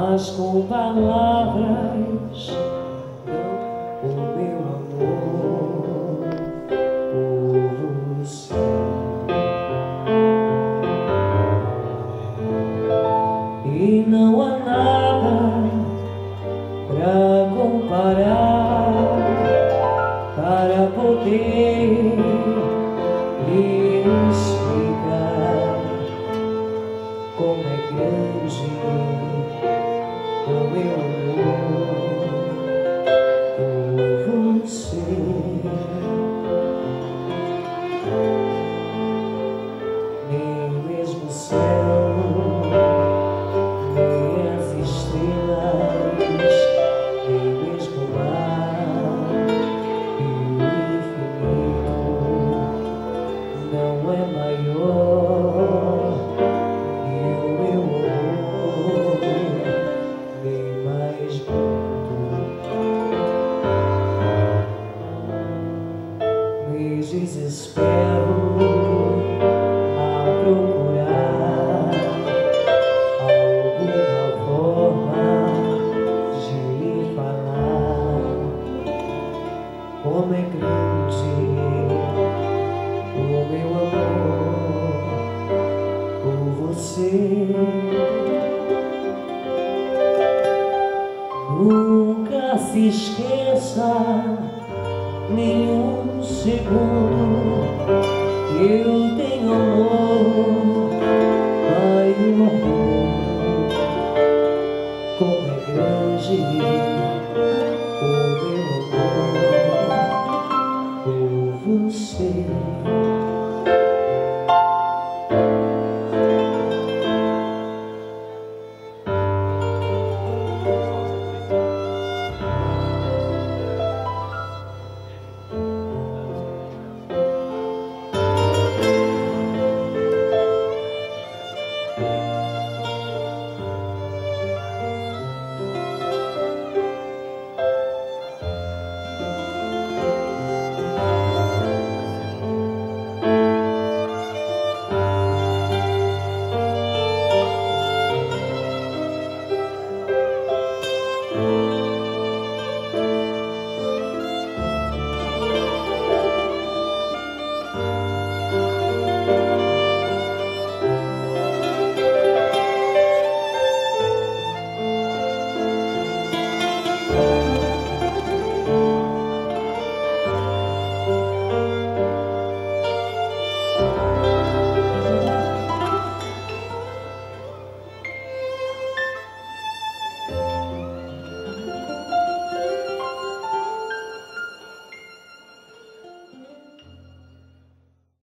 mas com palavras o meu amor por você. E não há nada pra comparar, para poder lhe explicar como é grande o meu amor por você. Nem mesmo o céu, nem as estrelas, nem mesmo o mar e o infinito não é maior que o meu amor, nem mais bonito. Me desespero a procurar alguma forma de lhe falar como é grande o meu amor por você. Nunca se esqueça nenhum segundo que eu tenho amor maior.